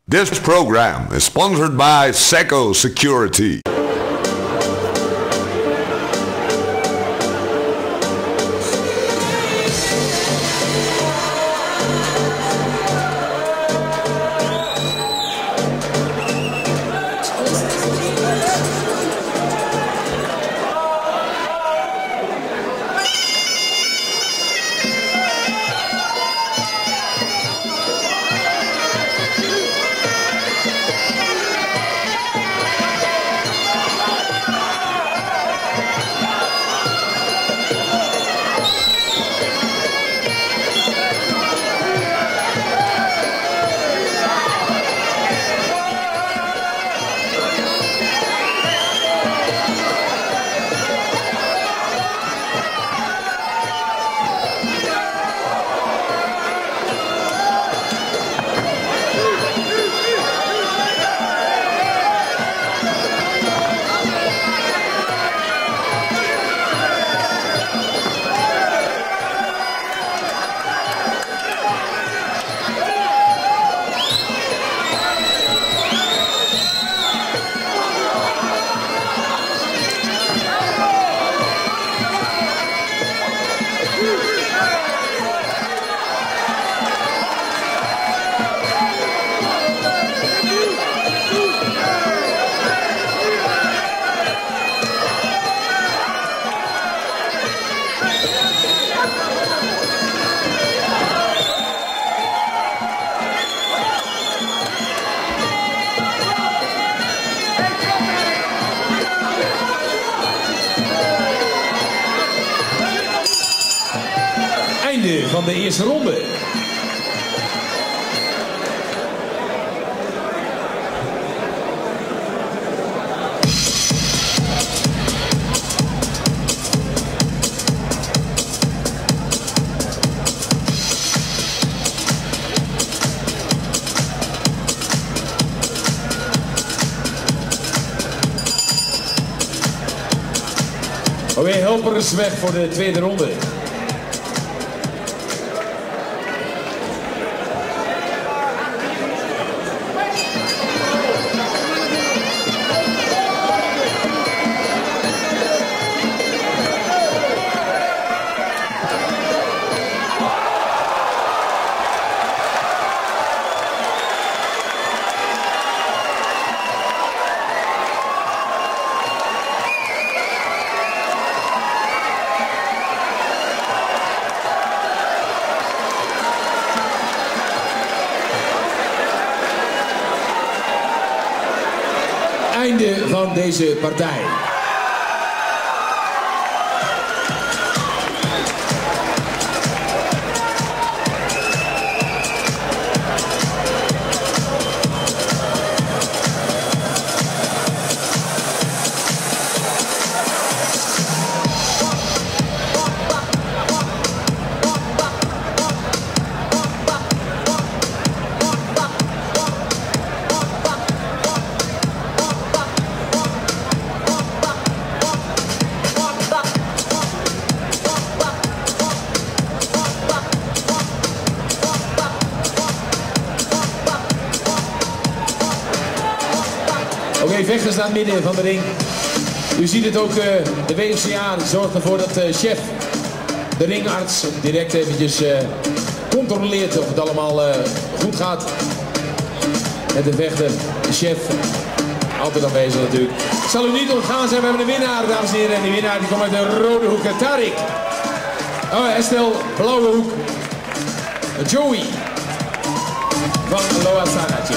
This program is sponsored by Seco Security. Einde van de eerste ronde. Oké, helpers weg voor de tweede ronde. Einde van deze partij. Oké, vechters naar het midden van de ring. U ziet het ook, de WCA zorgt ervoor dat chef, de ringarts, direct eventjes controleert of het allemaal goed gaat. En de vechter, de chef, altijd aanwezig natuurlijk. Het zal u niet ontgaan zijn, we hebben een winnaar, dames en heren. En die winnaar die komt uit de rode hoek, Tariq. Oh, Estelle, blauwe hoek. Joey van Loa Sanatje.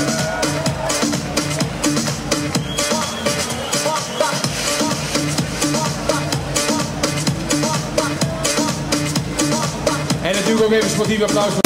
En natuurlijk ook even sportief applaus voor